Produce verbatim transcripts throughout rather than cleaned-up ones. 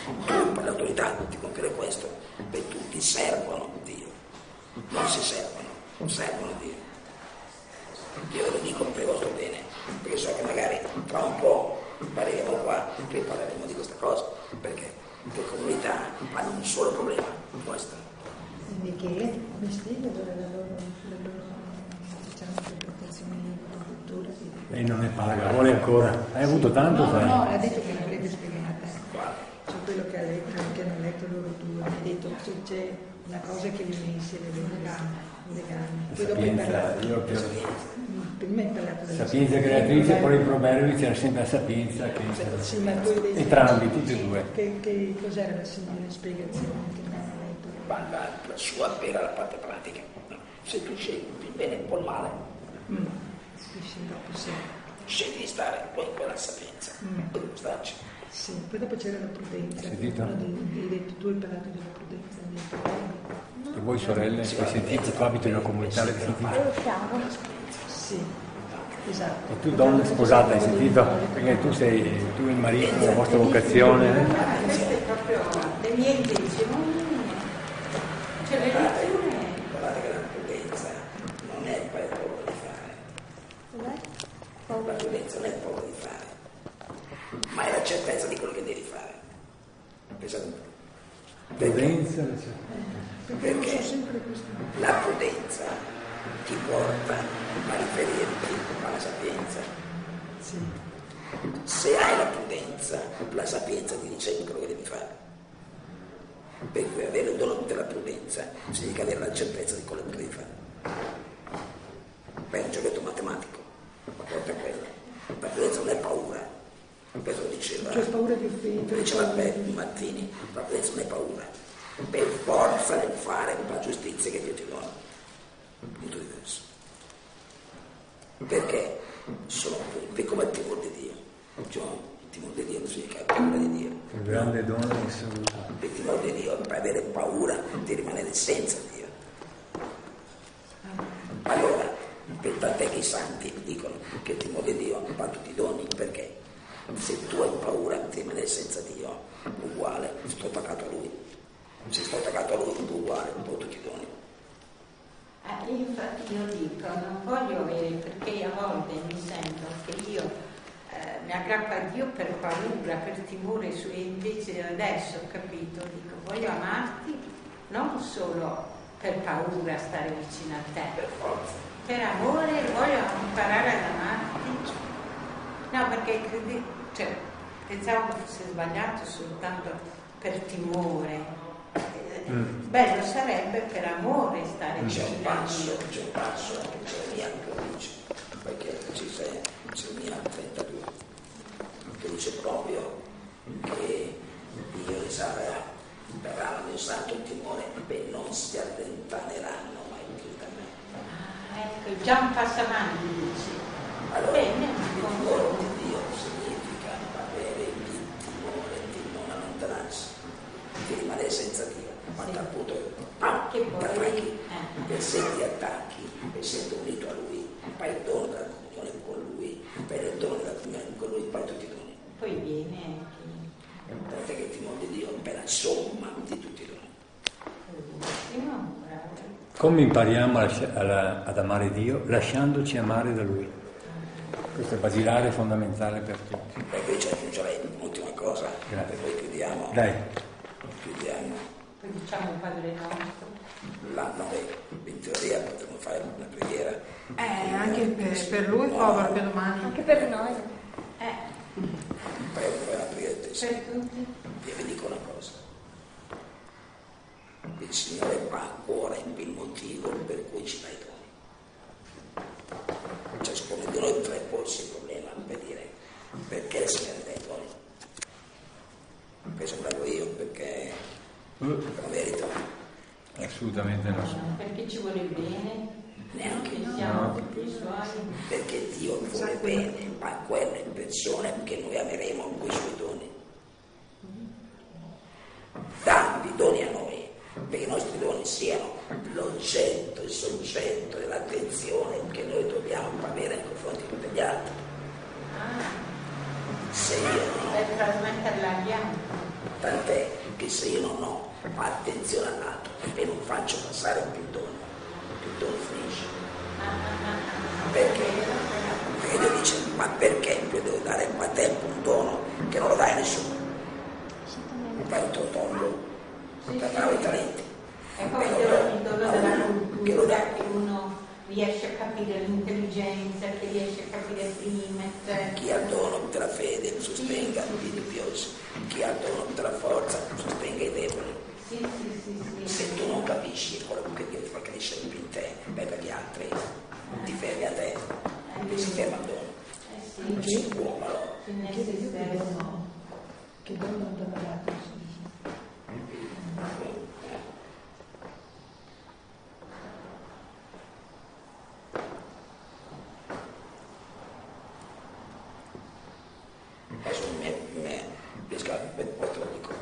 Tu per l'autorità ti confiere questo, per tutti servono Dio, non si servono, non servono Dio. Io ve lo dico per il vostro bene, perché so che magari tra un po' parleremo qua e parleremo di questa cosa, perché le comunità hanno un solo problema, questo. Michele, mi spieghi allora la loro, la loro diciamo, interpretazione di cultura? Lei non ne paga, vuole ancora. Hai avuto tanto? No, sai? no, ha detto che non l'avete spiegata. Cioè quello che ha letto, che hanno letto loro due, ha detto che c'è una cosa che li unisce, le legami. Poi dopo hai parlato, io più... prima hai parlato della Sapienza creatrice, poi in proverbi c'era sempre la sapienza che... Sì, ma tu hai detto... Entrambi, tutti e due. Che, che cos'era la signora spiegazione che mi hanno letto? Ma la, la sua vera la parte pratica. Se tu scegli il bene o il male, Mm. Sì, dopo sì. scegli di stare poi in quella sapienza, Mm. starci. Sì, poi dopo c'era la prudenza. Sentito? Uno dei- hai detto, tu hai parlato della prudenza nei problemi. E voi sorelle, hai sentito? Tu abiti in una comunità, l'hai sentito? Sì, esatto. E tu donna sposata, hai sentito? Perché tu sei, tu e il marito, la vostra vocazione. Eh? Queste è proprio le mie intenzioni, cioè le lezioni. Guardate che la prudenza non è poi paura di fare. La prudenza non è paura di fare, ma è la certezza di quello che devi fare. Pensate un po'. Prudenza, Perché la prudenza ti porta a riferirti alla sapienza. Sì. Se hai la prudenza, la sapienza ti dice quello che devi fare. Per cui avere il dono della prudenza significa avere la certezza di quello che devi fare. Poi è un giochetto matematico, ma porta a quello. La prudenza non è paura. Questo lo diceva, C'è paura di offendere. diceva Beppe Mattini, la prudenza non è paura. Per forza nel fare la giustizia che Dio ti dona. Punto diverso. Perché sono punti come il timore di Dio. Cioè, il timore di Dio non significa paura di Dio. il grande dono in assoluto. Il timore di Dio è per avere paura di rimanere senza Dio. Allora, per tant'è che i santi dicono che il timore di Dio va a tutti i doni, perché se tu hai paura di rimanere senza Dio, uguale, sto attaccato a Lui. Se sto attaccato a Lui, uguale, un po' tutti i doni. Eh, infatti io dico, non voglio avere, perché a volte mi sento che io eh, mi aggrappo a Dio per paura, per timore su, e invece adesso ho capito, dico, voglio amarti non solo per paura stare vicino a te, Per forza. per amore voglio imparare ad amarti. No, perché credi, cioè, pensavo che fosse sbagliato soltanto per timore. Mm. Bello sarebbe per amore stare C'è vicino un a passo, Dio. c'è un passo anche in Geremia che lo dice, perché ci sei in Geremia trentadue, che dice proprio che Dio e Sara verranno in santo timore e non si allontaneranno mai più da me. Ah, ecco, già un passo avanti dice. Allora, Bene, il timore di Dio significa avere il timore di non allontanarsi, di rimanere senza Dio. Ma dal punto ah, che poi, ti attacchi, eh. e se ti attacchi, essendo unito a Lui, fai il dono della comunione con Lui, fai il dono della comunione con Lui, fai tutti i doni. Poi viene anche. Guardate che il timore di Dio è per la somma di tutti i doni. Benissimo, bravo. Come impariamo a lascia- alla- ad amare Dio? Lasciandoci amare da Lui. Questo è basilare, fondamentale per tutti. E poi ci aggiungerei un'ultima cosa, Grazie. e poi chiudiamo. Dai, Chiudiamo. Poi diciamo il Padre nostro. La, noi in teoria potremmo fare una preghiera. Eh, anche per, per lui, povero, che domani... Anche per noi. Eh, Poi fare una preghiera di per tutti. E vi dico una cosa. Il Signore va a cuore il motivo per cui ci dà i doni. Ciascuno di noi tre porsi il problema per dire perché il Signore dà i doni. Penso bravo io perché non merito, assolutamente no. Perché ci vuole bene, neanche che siamo tutti i suoi. perché Dio vuole bene a quelle persone che noi ameremo con i suoi doni. Dà i doni a noi, perché i nostri doni siano l'oggetto, il soggetto dell'attenzione che noi dobbiamo avere nei confronti di tutti gli altri. Ah, Se io per trasmetterla agli altri. tant'è che se io non ho attenzione all'altro e non faccio passare più dono, più dono finisce. Perché? Perché Dio dice, ma perché io devo dare a tempo un dono che non lo dai a nessuno? Mi fai un tuo tondo, non ti dare i talenti. E poi il dono della cultura, che uno riesce a capire l'intelligenza, che riesce a capire prima, eccetera. Chi ha il dono della fede sostenga i dubbiosi, chi ha il dono della forza sostenga i deboli. Sì, sì, sì, sì. Se tu non capisci quello che Dio ti fa crescere più in te, beh, per gli altri ti fermi a te, ti si ferma il dono. Eh sì. Non si può, ma no. Chiede Dio che dono, che dono non ti ha dato. Adesso me, me, riesco a poi te lo dico.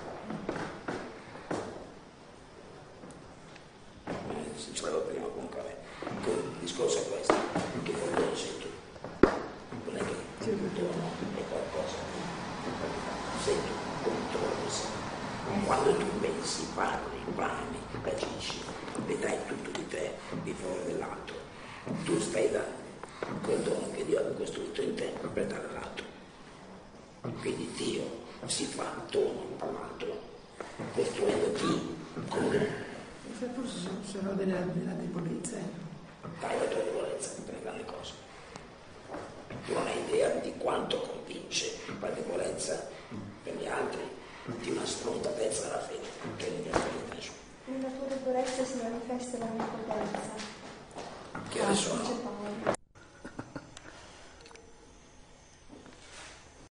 Eh, se ce l'avevo prima comunque a me. Il discorso è questo, che poi dono sei tu. Non è che il dono è qualcosa. Sei tu, controlli sei. Quando tu pensi, parli, parli, agisci, vedrai tutto di te di fuori dell'altro. Tu stai dando quel dono che Dio ha costruito in te per dare all'altro. Quindi Dio si fa dono all'altro, costruendoti come. Forse sono della, della debolezza. Dai la tua debolezza per le grandi cose. Tu non hai idea di quanto convince la debolezza per gli altri di una sfrontatezza della fede, che non gli altri nessuno. Nella tua debolezza si manifesta la mia potenza. Che adesso no.